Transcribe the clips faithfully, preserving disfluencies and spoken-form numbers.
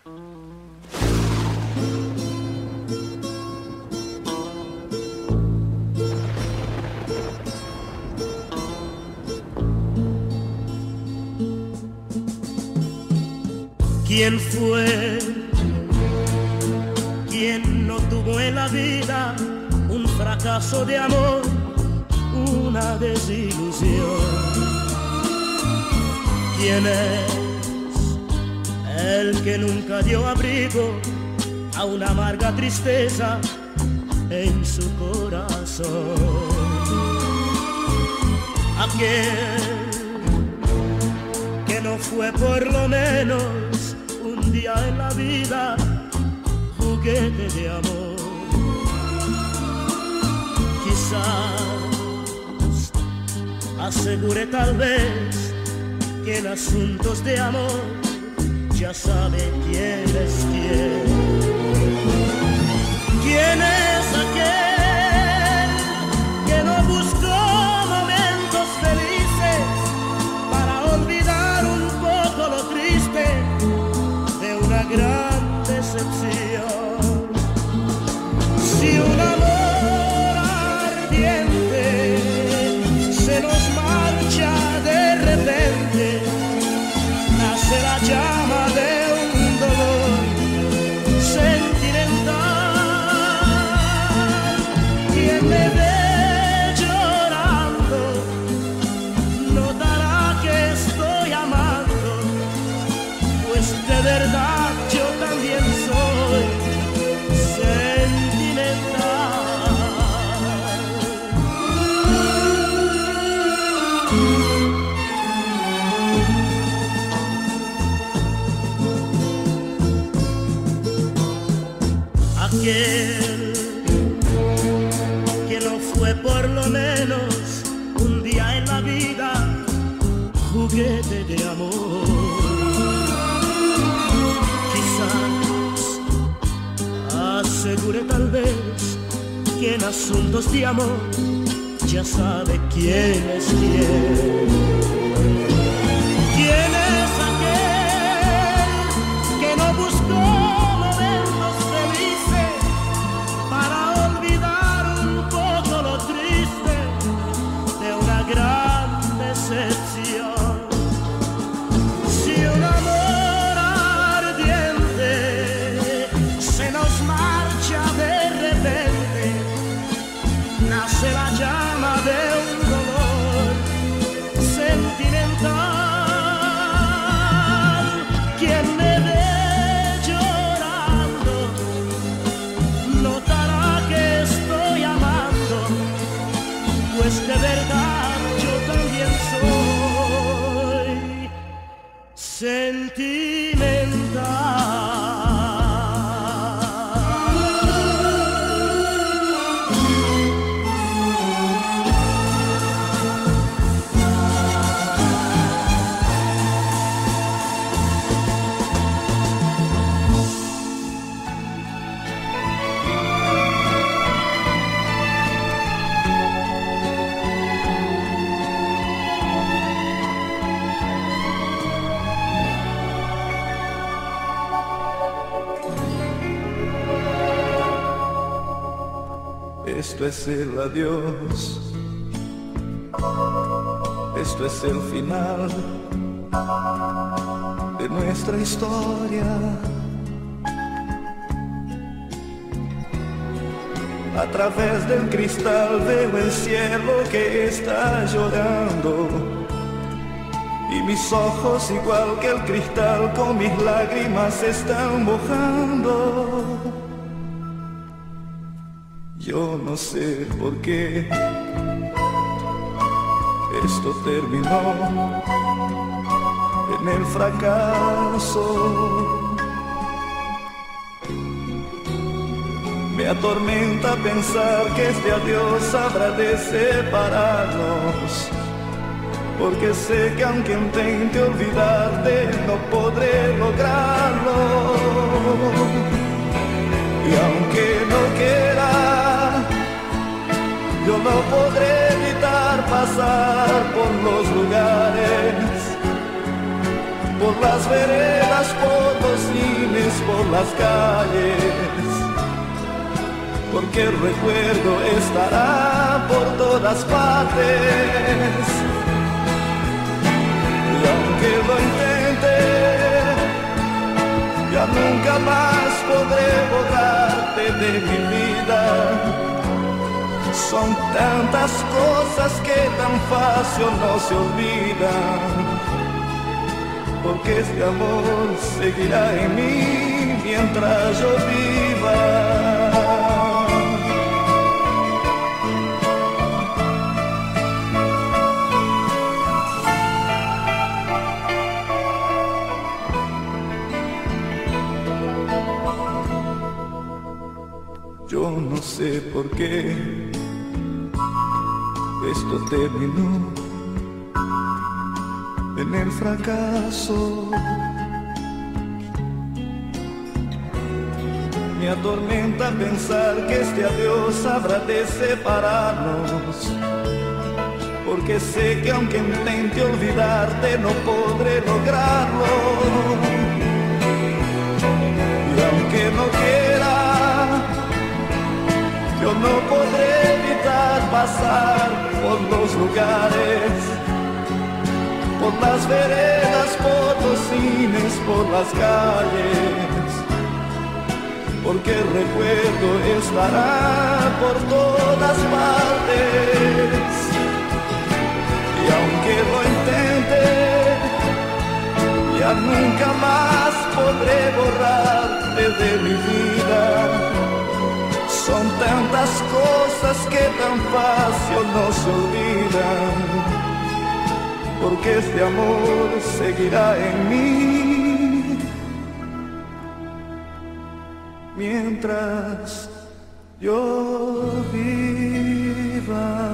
¿Quién fue quien no tuvo en la vida un fracaso de amor, una desilusión? ¿Quién es el que nunca dio abrigo a una amarga tristeza en su corazón? Aquel que no fue por lo menos un día en la vida juguete de amor. Quizás asegure tal vez que en asuntos de amor ya sabe quién es quién. ¿Quién es aquel que no buscó momentos felices para olvidar un poco lo triste de una gran decepción? Si un amor ardiente se nos marcha de repente, nace la llama de un dolor sentimental. Quien me ve llorando notará que estoy amando, pues de verdad yo también soy sentimental. Aquel que no fue por lo menos un día en la vida juguete de amor. Quizás asegure tal vez que en asuntos de amor ya sabe quién es quién. ¿Quién es aquel que no buscó momentos felices para olvidar un poco lo triste de una gran decepción? Si un amor ardiente se nos marcha de repente, nace la llama de un dolor sentimental. Quien me ve llorando notará que estoy amando, pues de verdad yo también soy sentimental. Esto es el adiós, esto es el final de nuestra historia. A través del cristal veo el cielo que está llorando, y mis ojos, igual que el cristal, con mis lágrimas se están mojando. Yo no sé por qué esto terminó en el fracaso. Me atormenta pensar que este adiós habrá de separarnos, porque sé que aunque intente olvidarte no podré lograrlo. Y aunque no quiera, yo no podré evitar pasar por los lugares, por las veredas, potosines, por las calles, porque el recuerdo estará por todas partes. Y aunque lo intente, ya nunca más podré borrarte de mi vida. Son tantas cosas que tan fácil no se olvidan, porque este amor seguirá en mí mientras yo viva. Yo no sé por qué esto terminó en el fracaso. Me atormenta pensar que este adiós habrá de separarnos, porque sé que aunque intente olvidarte no podré lograrlo. Y aunque no quiera, yo no podré evitar pasar por los lugares, por las veredas, potosines, por las calles, porque el recuerdo estará por todas partes. Y aunque lo intente, ya nunca más podré borrarte de mi vida. Son tantas cosas que tan fácil no se olvidan, porque este amor seguirá en mí mientras yo viva.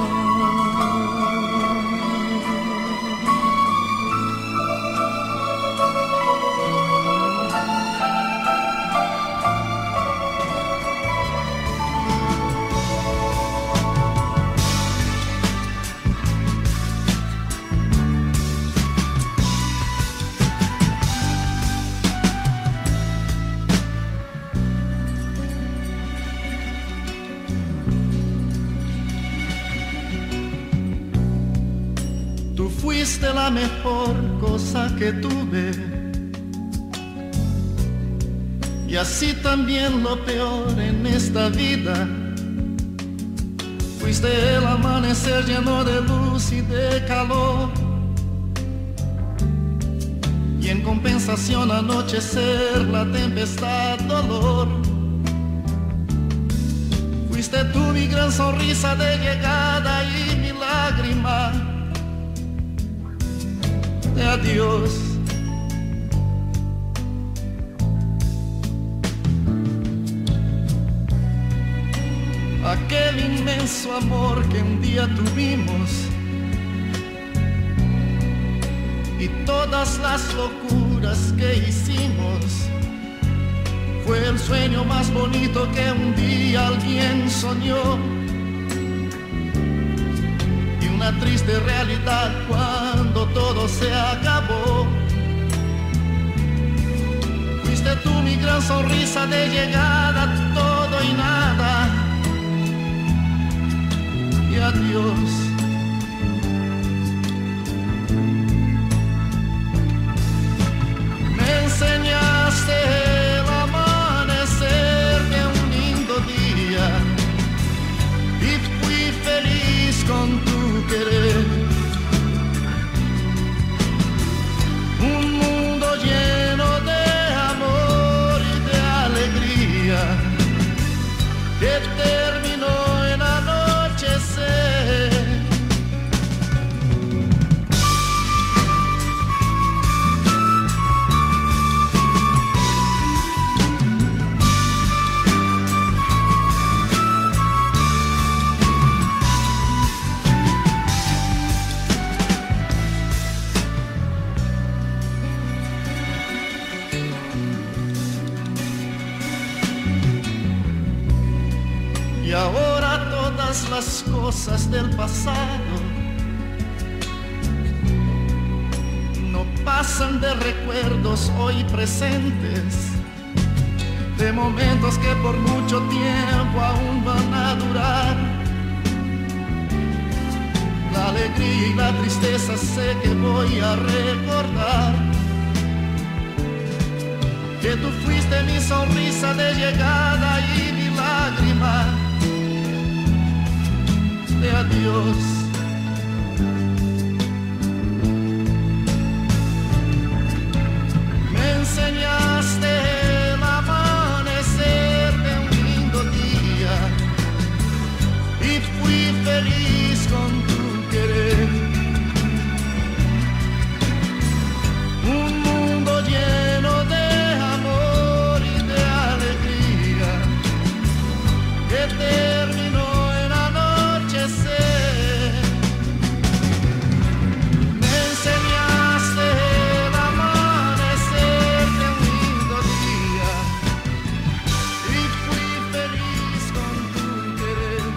Fuiste la mejor cosa que tuve, y así también lo peor en esta vida. Fuiste el amanecer lleno de luz y de calor, y en compensación anochecer la tempestad, dolor. Fuiste tú mi gran sonrisa de llegada y mi lágrima de adiós. Aquel inmenso amor que un día tuvimos y todas las locuras que hicimos, fue el sueño más bonito que un día alguien soñó. Una triste realidad cuando todo se acabó. Fuiste tú mi gran sonrisa de llegada, todo y nada, y adiós. Me enseñaste el amanecer de un lindo día y fui feliz con tu querer. Un mundo lleno de amor y de alegría que terminó en anochecer. Y ahora todas las cosas del pasado no pasan de recuerdos hoy presentes, de momentos que por mucho tiempo aún van a durar. La alegría y la tristeza sé que voy a recordar, que tú fuiste mi sonrisa de llegada y mi lágrima de adiós. Me enseñaste el amanecer de un lindo día y fui feliz con tu querer. Un mundo lleno de amor y de alegría que terminó en anochecer. Me enseñaste el amanecer de un lindo día y fui feliz con tu querer.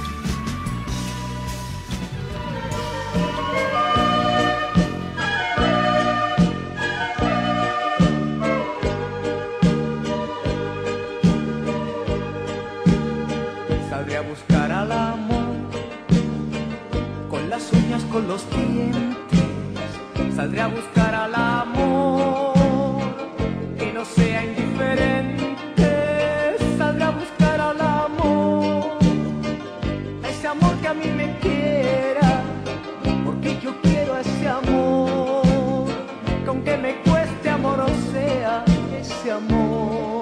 Saldré a buscar al amor con las uñas, con los dientes. Saldré a buscar al amor que no sea indiferente. Saldré a buscar al amor, a ese amor que a mí me quiera, porque yo quiero a ese amor, que aunque me cueste amor, o sea, ese amor.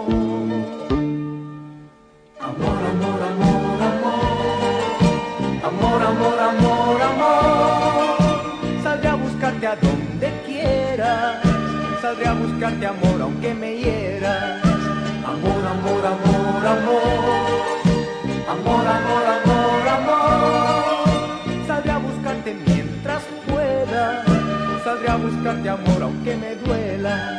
Amor, amor, amor, amor, amor, amor, amor, amor. Saldré a buscarte a donde quieras, saldré a buscarte amor aunque me hieras. Amor, amor, amor, amor, amor, amor, amor, amor. Saldré a buscarte mientras pueda, saldré a buscarte amor aunque me duela.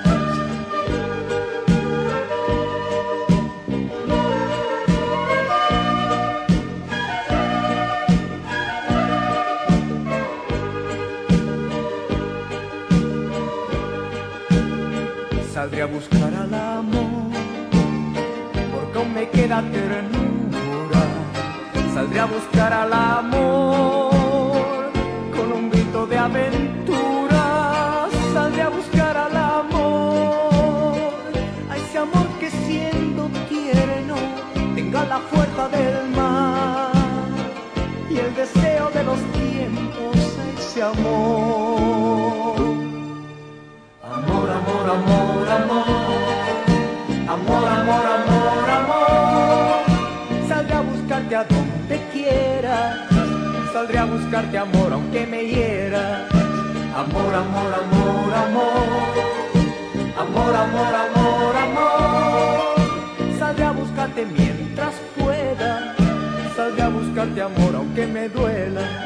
Saldré a buscar al amor, porque aún me queda ternura. Saldré a buscar al amor, con un grito de aventura. Saldré a buscar al amor, a ese amor que siendo tierno tenga la fuerza del mar y el deseo de los tiempos, a ese amor. Amor, amor, amor, amor, amor, amor, amor, amor. Saldré a buscarte a donde quieras, saldré a buscarte amor aunque me hieras. Amor, amor, amor, amor, amor, amor, amor, amor. Saldré a buscarte mientras pueda, saldré a buscarte amor aunque me duela.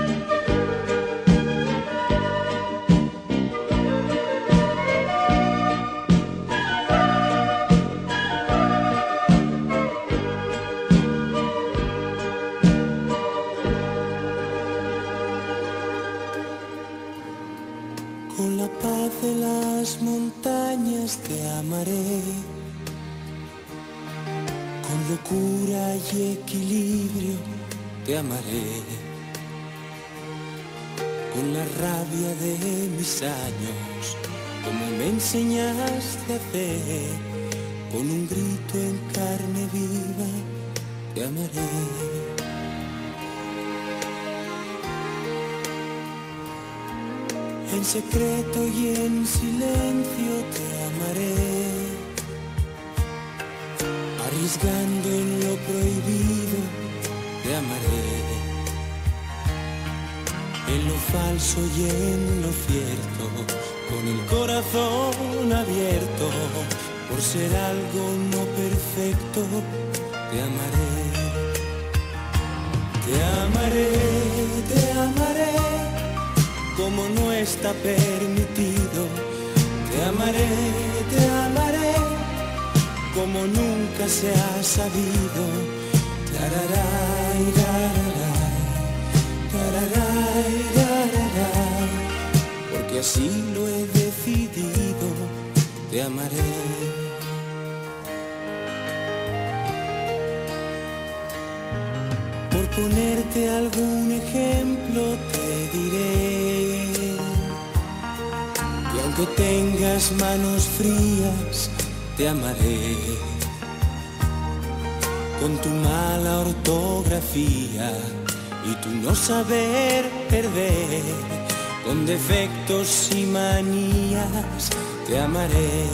Con la paz de las montañas te amaré, con locura y equilibrio te amaré, con la rabia de mis años, como me enseñaste a hacer, con un grito en carne viva te amaré. En secreto y en silencio te amaré, arriesgando en lo prohibido te amaré, en lo falso y en lo cierto, con el corazón abierto, por ser algo no perfecto te amaré, te amaré, te amaré. Como no está permitido, te amaré, te amaré, como nunca se ha sabido. Tararay, tararay, tararay, tararay, porque así lo he decidido. decidido, te amaré. Por ponerte algún ejemplo te diré que aunque tengas manos frías, te amaré. Con tu mala ortografía y tu no saber perder, con defectos y manías, te amaré.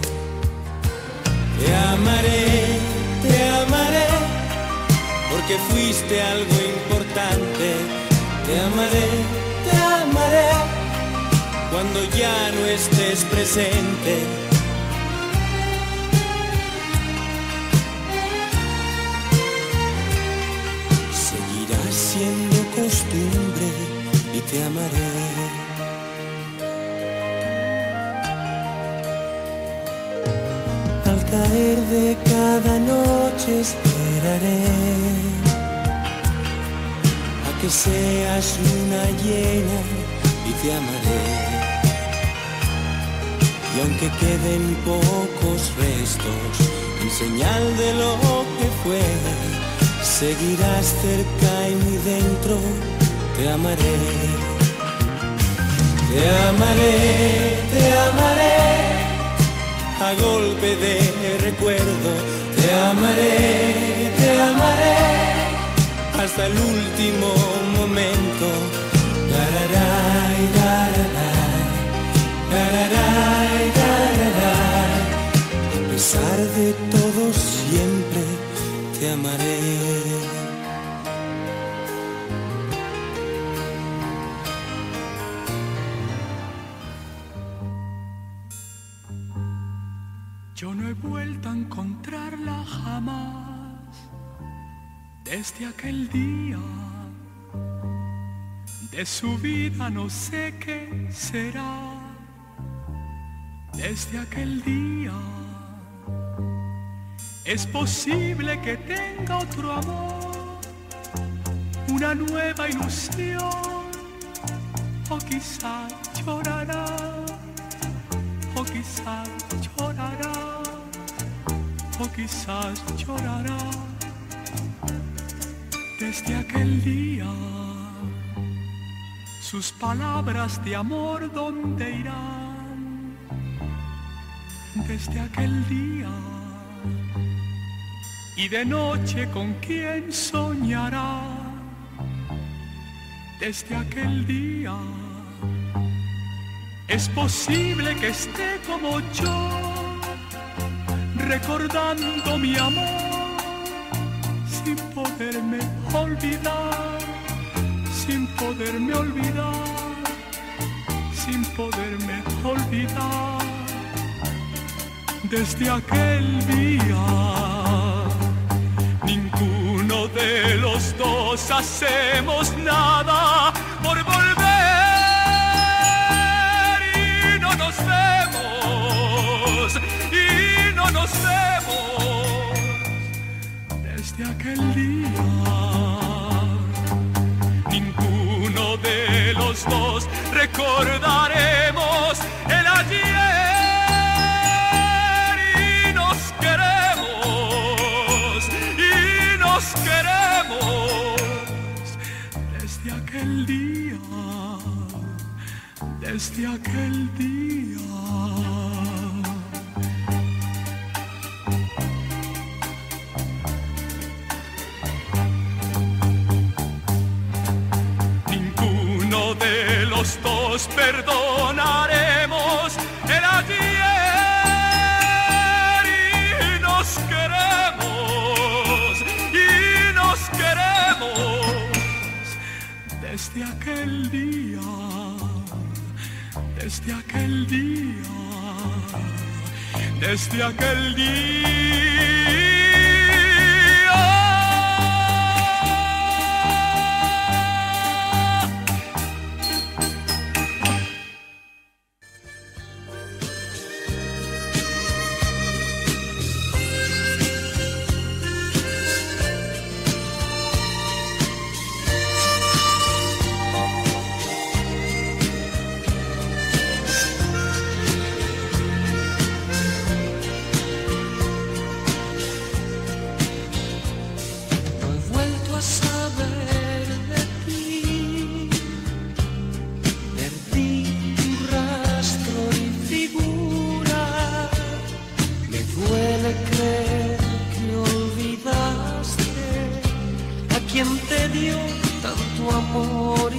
Te amaré, te amaré, porque fuiste algo importante. Te amaré, te amaré, cuando ya no estés presente. Seguirás siendo costumbre y te amaré. Al caer de cada noche esperaré a que seas luna llena y te amaré. Y aunque queden pocos restos en señal de lo que fue, seguirás cerca y muy dentro, te amaré. Te amaré, te amaré, a golpe de recuerdo. Te amaré, te amaré, hasta el último momento. Dararay, dararay, dararay, dararay. A pesar de todo siempre te amaré. Yo no he vuelto a encontrarla jamás desde aquel día. De su vida no sé qué será desde aquel día. Es posible que tenga otro amor, una nueva ilusión, o quizá llorará, o quizás llorará, o quizás llorará desde aquel día. Sus palabras de amor, ¿dónde irán? Desde aquel día. Y de noche, ¿con quién soñará? Desde aquel día. Es posible que esté como yo, recordando mi amor, sin poderme olvidar, sin poderme olvidar, sin poderme olvidar. Desde aquel día, ninguno de los dos hacemos nada por volver. Nos vemos y no nos vemos desde aquel día. Ninguno de los dos recordaremos el ayer y nos queremos y nos queremos desde aquel día, desde aquel día. De los dos perdonaremos el ayer y nos queremos y nos queremos desde aquel día, desde aquel día, desde aquel día.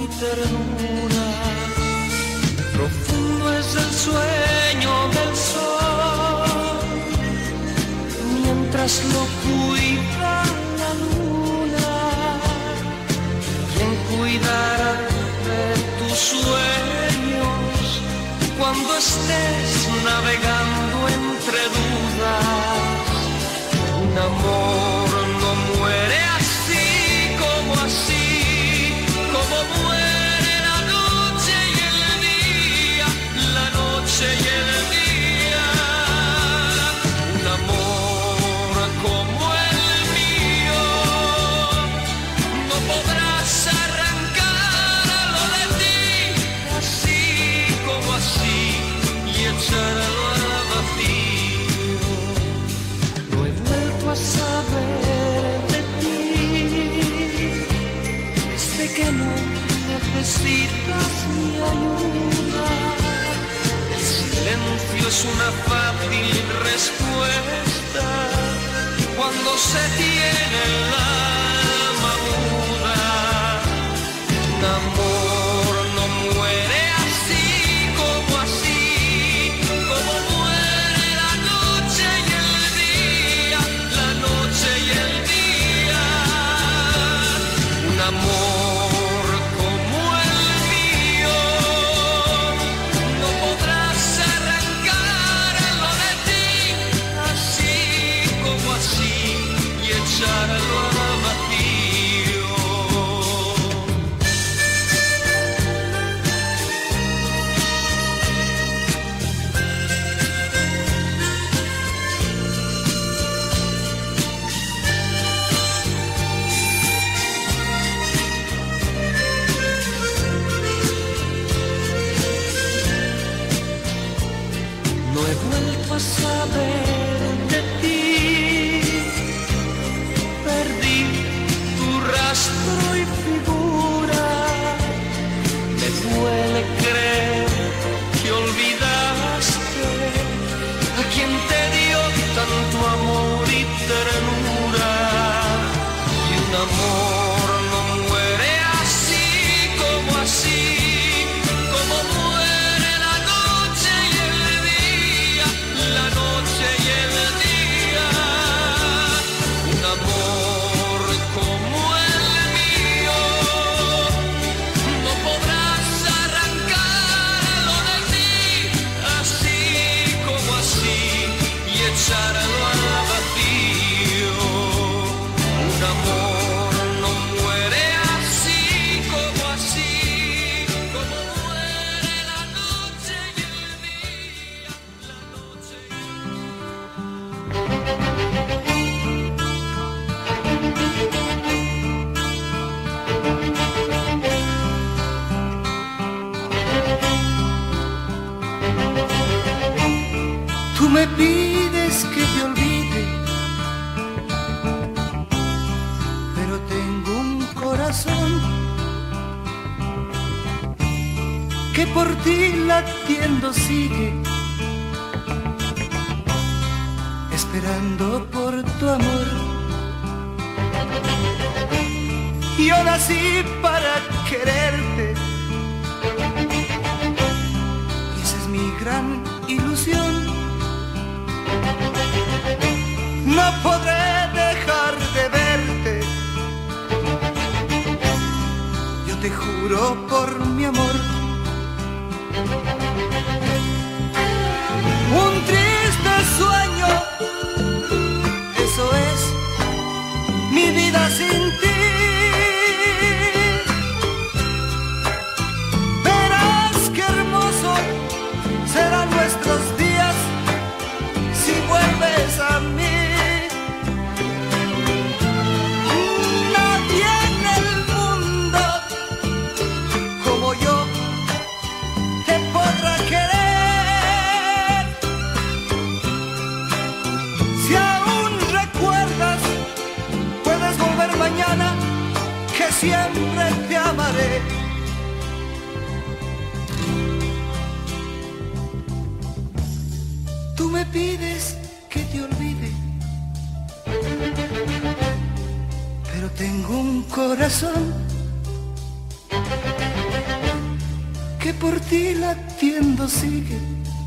y ternura. Profundo es el sueño del sol, mientras lo cuida la luna. ¿Quién cuidará de tus sueños cuando estés navegando entre dudas? Un amor no muere así como así, como muere la noche y el día, la noche y el día. Un amor como el mío no podrás arrancarlo de ti, así como así, y echarlo al vacío. No he vuelto a saber de ti desde que no necesitas mi ayuda. El silencio es una fácil respuesta cuando se tiene el alma muda. Un amor no muere así como así, como muere la noche y el día, la noche y el día. Un amor como el mío no podrás arrancarlo de ti, así como así, y echarlo al vacío. No he vuelto a saber de ti, perdí tu rastro y figura. Me duele creer que olvidaste a quien te dio tanto amor y ternura. Y un amor no muere así como así, como muere la noche y el día, la noche y el día. Un amor como el mío no podrás arrancarlo de ti, así como así, y echarlo al vacío. Un amor no muere así como así, como muere la noche y el día, la noche y el Tú me pides que te olvide, pero tengo un corazón que por ti latiendo sigue, esperando por tu amor. Yo nací para quererte, y esa es mi gran ilusión. No podré dejar de verte, yo te juro por mi amor. Un triste sueño, eso es mi vida sin ti. Verás qué hermoso serán nuestros días si vuelves a mí. Nadie en el mundo como yo te podrá querer. Si aún recuerdas, puedes volver mañana, que siempre te amaré. Tú me pides que te olvide, pero tengo un corazón que por ti latiendo sigue,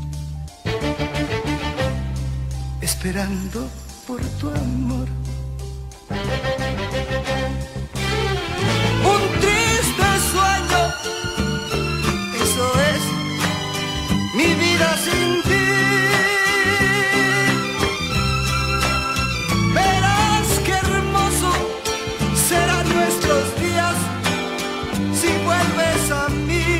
esperando por tu amor. Un triste sueño, eso es mi vida sin ti. Verás qué hermoso serán nuestros días si vuelves a mí.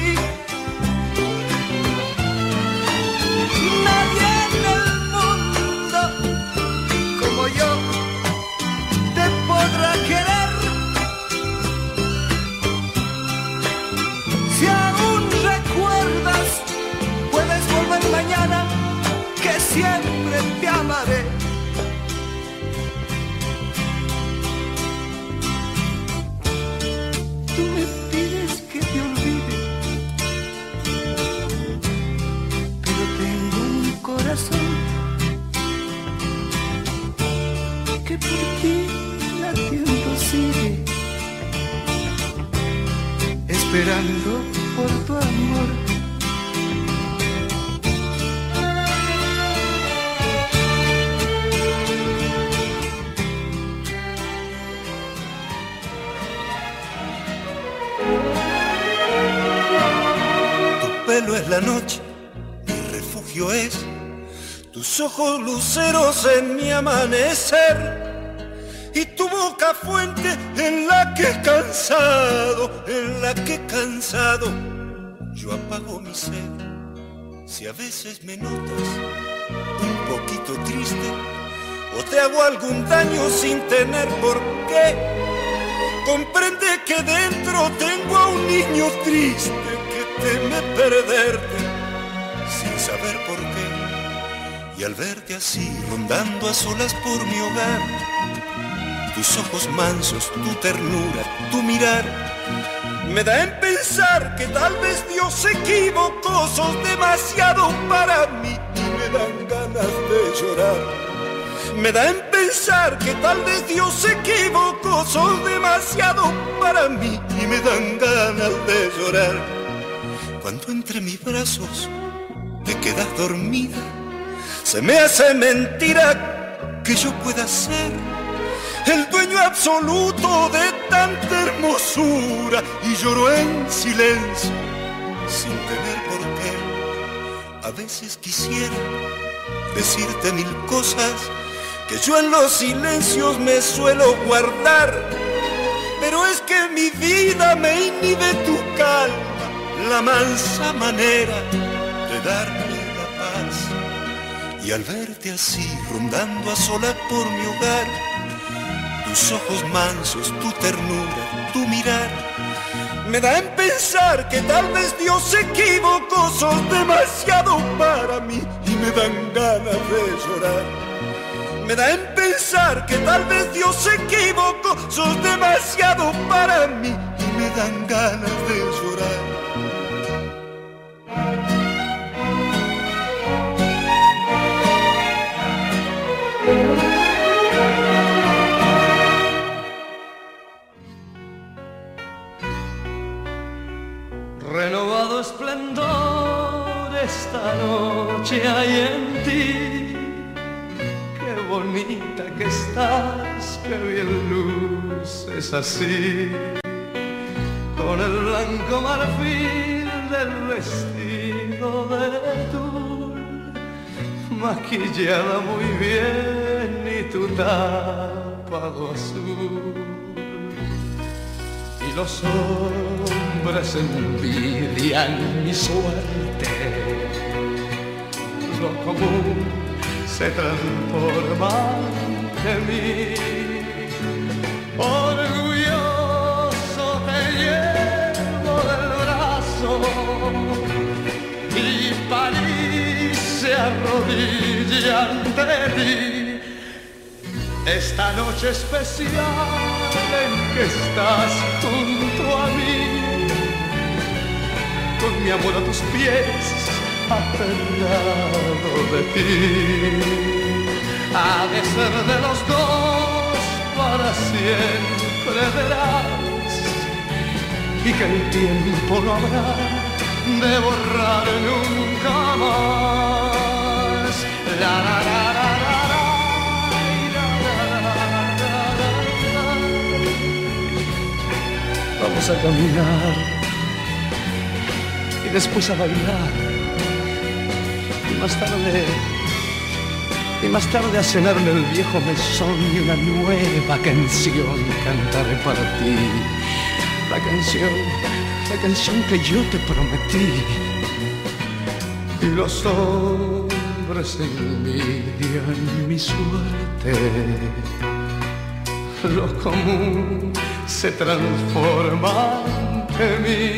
Nadie en el mundo como yo te podrá querer. Si aún recuerdas, puedes volver mañana, que siempre te amaré. Tú me pides que te olvide, pero tengo un corazón que por ti latiendo sigue, esperando por tu amor. Tu pelo es la noche, mi refugio es tus ojos luceros en mi amanecer, y tu boca fuente en la que cansado, en la que cansado yo apago mi sed. Si a veces me notas un poquito triste o te hago algún daño sin tener por qué, comprende que dentro tengo a un niño triste que teme perderte sin saber por qué. Y al verte así rondando a solas por mi hogar, tus ojos mansos, tu ternura, tu mirar, me da en pensar que tal vez Dios se equivocó. Sos demasiado para mí y me dan ganas de llorar. Me da en pensar que tal vez Dios se equivocó. Sos demasiado para mí y me dan ganas de llorar. Cuando entre mis brazos te quedas dormida, se me hace mentira que yo pueda ser el dueño absoluto de tanta hermosura, y lloro en silencio sin tener por qué. A veces quisiera decirte mil cosas que yo en los silencios me suelo guardar, pero es que mi vida me inhibe tu calma, la mansa manera de darme la paz. Y al verte así rondando a solas por mi hogar, tus ojos mansos, tu ternura, tu mirar, me da en pensar que tal vez Dios se equivocó. Sos demasiado para mí y me dan ganas de llorar. Me da en pensar que tal vez Dios se equivocó. Sos demasiado para mí y me dan ganas de llorar. Renovado esplendor esta noche hay en ti, qué bonita que estás, qué bien luces así, con el blanco marfil del vestido de tul, maquillada muy bien y tu tapado azul. Y los hombres envidian mi suerte, lo común se transforma ante mí. Orgulloso te llevo del brazo y París se arrodilla ante ti. Esta noche especial en que estás junto a mí, con mi amor a tus pies, aferrado de ti. Ha de ser de los dos para siempre, verás, y que el tiempo no habrá de borrar nunca más. La, la, la, la, la, la, la, la, la, la. Vamos a caminar y después a bailar y más tarde y más tarde a cenar en el viejo mesón y una nueva canción cantaré para ti, la canción, la canción que yo te prometí. Y los hombres envidian mi suerte, lo común se transforma ante mí.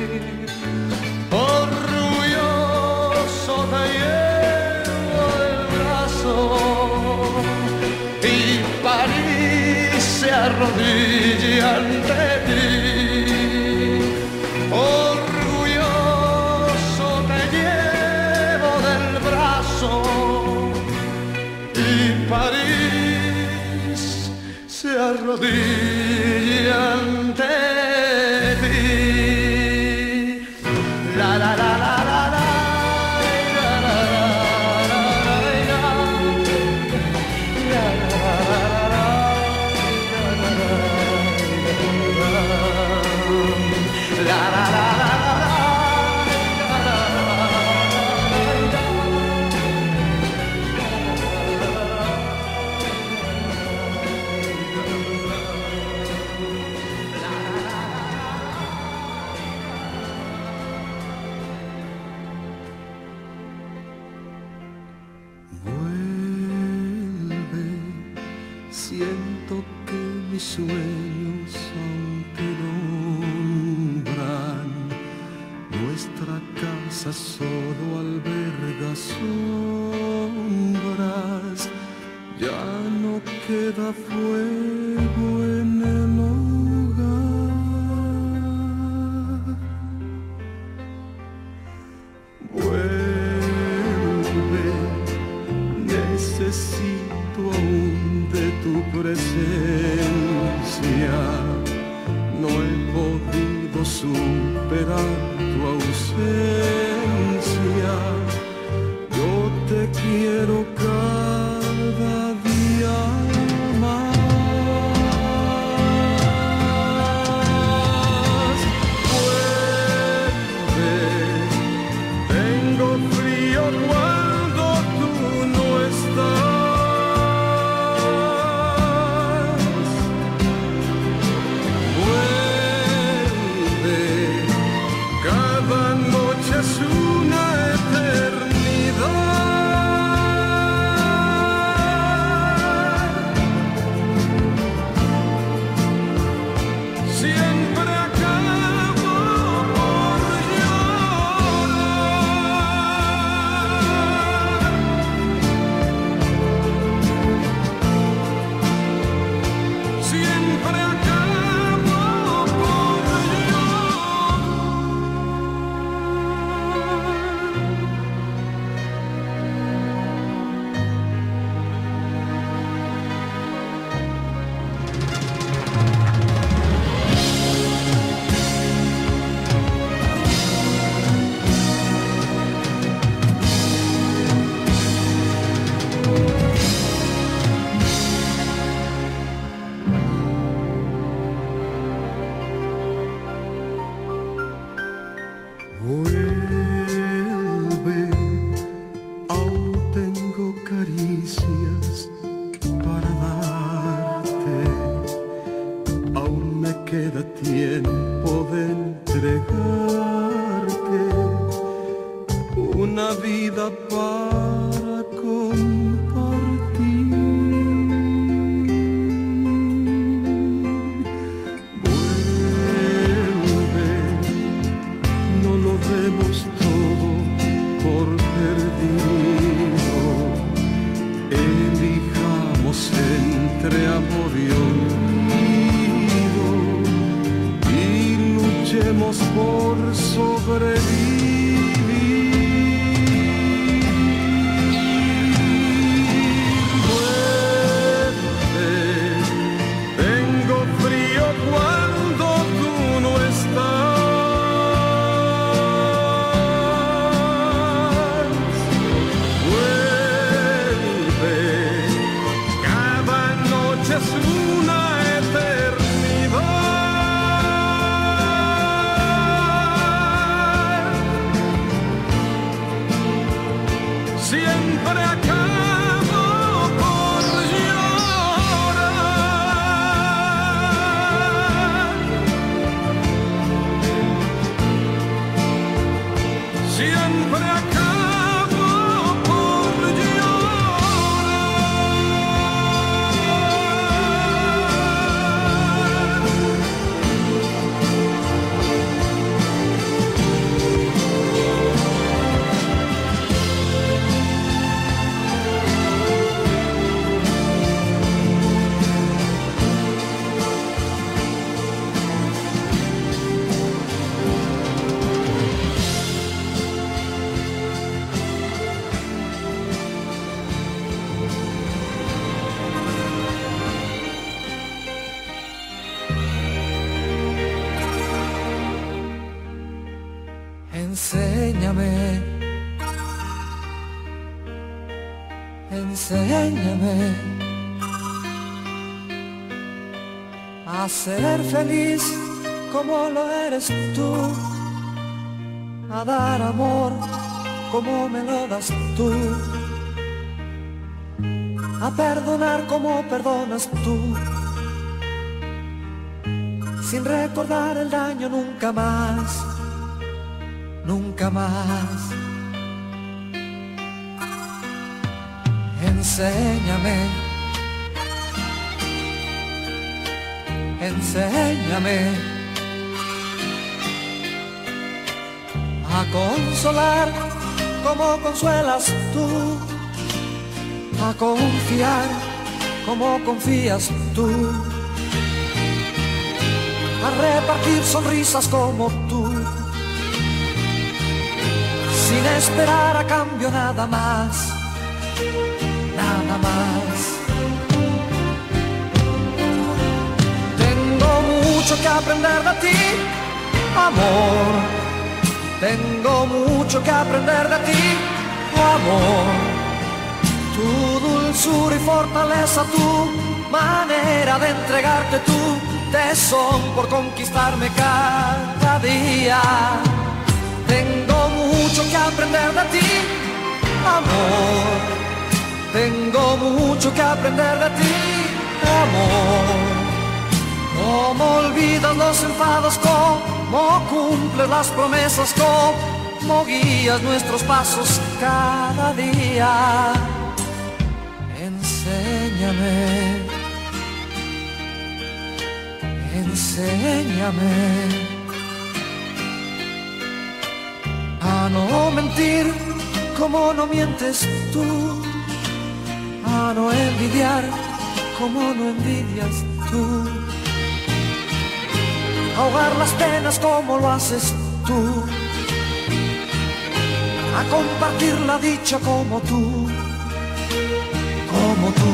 Orgulloso te llevo el brazo y París se arrodilla ante ti. Orgulloso te llevo del brazo y París se arrodilla ante ti. La la la la la la. Siento que mis sueños aún te nombran. Nuestra casa solo alberga sombras. Ya no queda fuego en el hogar. Vuelve, necesito aún de tu presencia. No he podido superar tu ausencia. Yo te quiero cada día más. Vuelve, tengo frío cuando tú no estás. Es una eternidad. Siempre acabo por llorar. Siempre acabo por llorar. Vuelve, aún tengo caricias para darte, aún me queda tiempo de entregarte una vida para compartir. Vuelve, no lo demos todo por perdido. Elijamos entre amor y olvido y luchemos por sobrevivir. Vuelve, tengo frío cuando tú no estás. Enséñame, enséñame a ser feliz como lo eres tú, a dar amor como me lo das tú, a perdonar como perdonas tú, sin recordar el daño nunca más, nunca más. Enséñame, enséñame a consolar como consuelas tú, a confiar como confías tú, a repartir sonrisas como tú, sin esperar a cambio nada más, nada más. Tengo mucho que aprender de ti, amor. Tengo mucho que aprender de ti, amor. Tu dulzura y fortaleza, tu manera de entregarte, tu tesón por conquistarme cada día. Tengo mucho que aprender de ti, amor. Tengo mucho que aprender de ti, amor. Cómo olvidas los enfados, cómo cumples las promesas, cómo guías nuestros pasos cada día. Enséñame, enséñame a no mentir como no mientes tú, a no envidiar como no envidias tú, ahogar las penas como lo haces tú, a compartir la dicha como tú, como tú.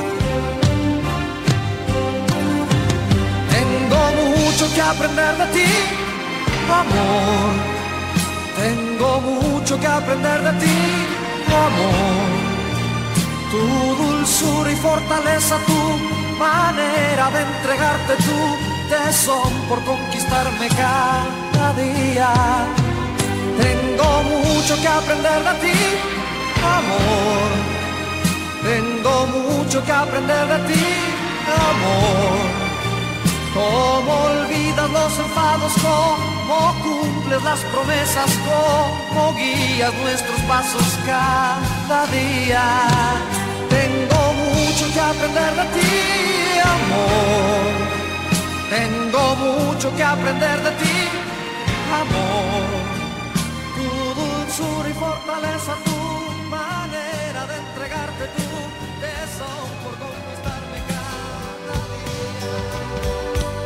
Tengo mucho que aprender de ti, amor. Tengo mucho que aprender de ti, amor. Tu dulzura y fortaleza, tu manera de entregarte, tu tesón por conquistarme cada día. Tengo mucho que aprender de ti, amor. Tengo mucho que aprender de ti, amor. Cómo olvidas los enfados, cómo cumples las promesas, cómo guías nuestros pasos cada día. Tengo mucho que aprender de ti, amor. Tengo mucho que aprender de ti, amor. Tu dulzura y fortaleza, tu manera de entregarte, tu tesón por conquistarme cada día.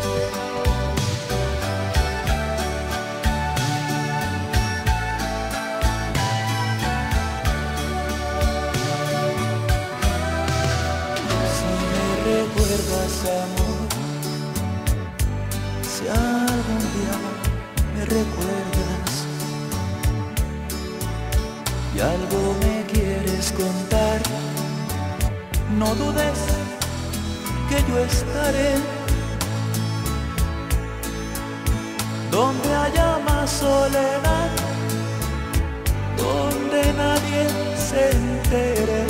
Si me recuerdas, amor, si algún día me recuerdas y algo me quieres contar, no dudes que yo estaré donde haya más soledad, donde nadie se entere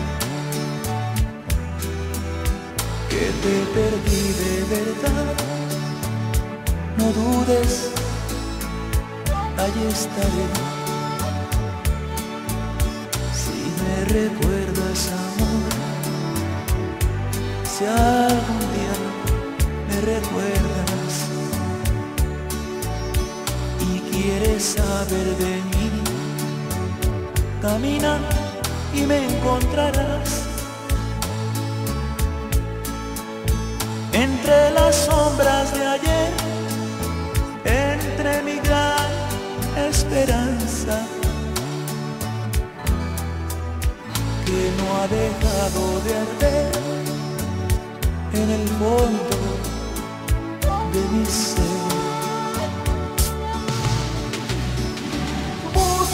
que te perdí de verdad. No dudes, allí estaré. Si me recuerdas, amor, si algún día me recuerdas y quieres saber de mí, camina y me encontrarás entre las sombras de ayer, entre mi gran esperanza que no ha dejado de arder en el fondo de mi ser.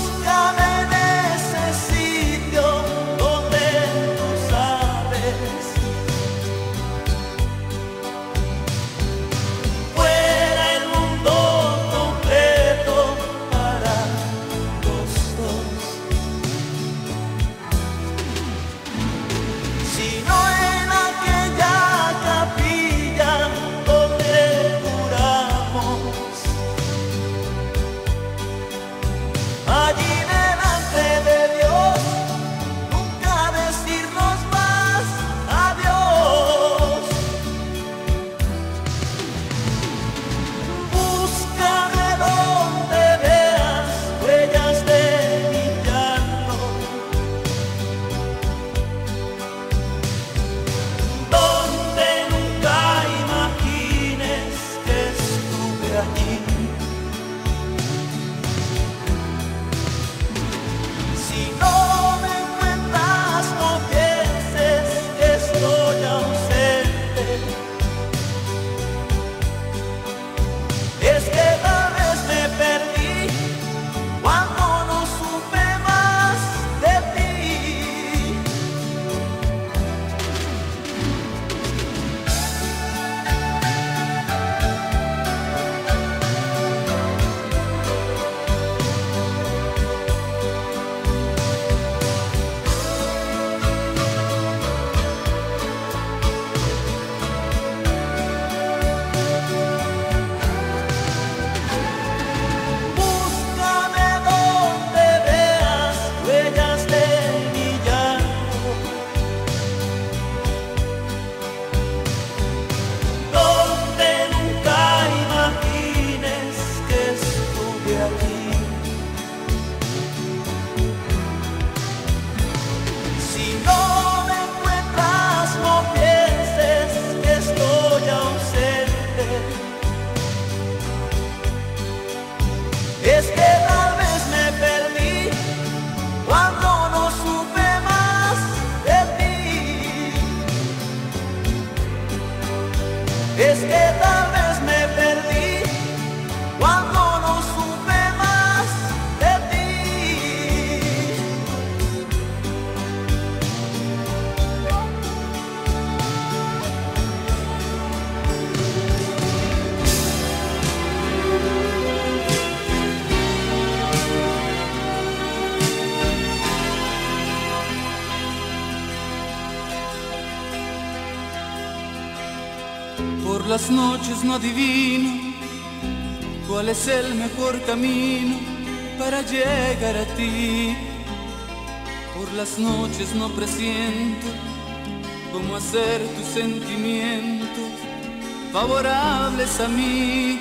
Por las noches no adivino cuál es el mejor camino para llegar a ti. Por las noches no presiento cómo hacer tus sentimientos favorables a mí.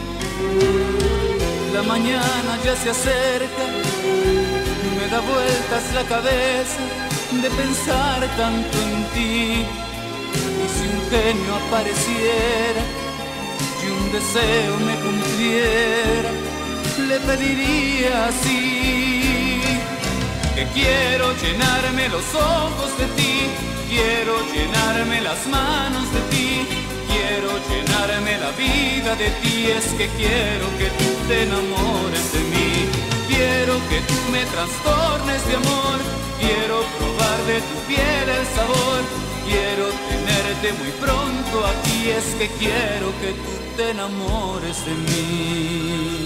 La mañana ya se acerca, me da vueltas la cabeza de pensar tanto en ti. Y si un genio apareciera y un deseo me cumpliera, le pediría así: que quiero llenarme los ojos de ti, quiero llenarme las manos de ti, quiero llenarme la vida de ti. Es que quiero que tú te enamores de mí, quiero que tú me trastornes de amor, quiero probar de tu piel el sabor, quiero tenerte muy pronto aquí. Es que quiero que tú te enamores de mí.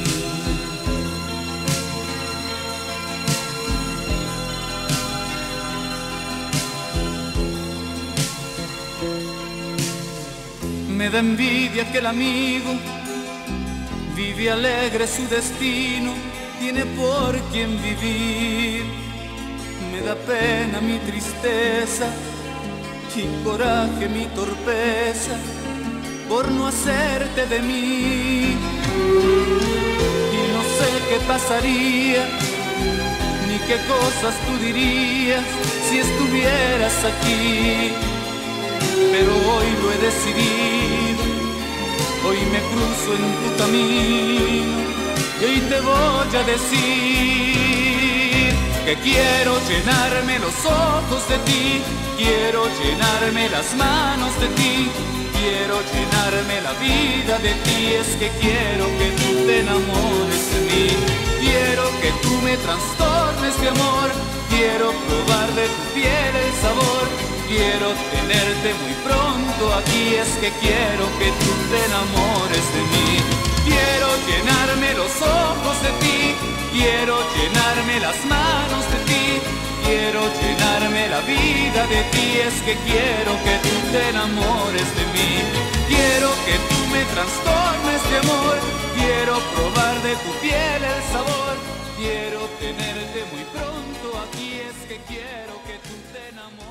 Me da envidia que el amigo vive alegre su destino, tiene por quien vivir. Me da pena mi tristeza y coraje mi torpeza por no hacerte de mí. Y no sé qué pasaría ni qué cosas tú dirías si estuvieras aquí. Pero hoy lo he decidido, hoy me cruzo en tu camino y hoy te voy a decir que quiero llenarme los ojos de ti, quiero llenarme las manos de ti, quiero llenarme la vida de ti. Es que quiero que tú te enamores de mí, quiero que tú me trastornes de amor, quiero probar de tu piel el sabor, quiero tenerte muy pronto aquí. Es que quiero que tú te enamores de mí, quiero llenarme los ojos de ti, quiero llenarme las manos de ti, quiero llenarme la vida de ti. Es que quiero que tú te enamores de mí, quiero que tú me trastornes de amor, quiero probar de tu piel el sabor, quiero tenerte muy pronto aquí. Es que quiero que tú te enamores.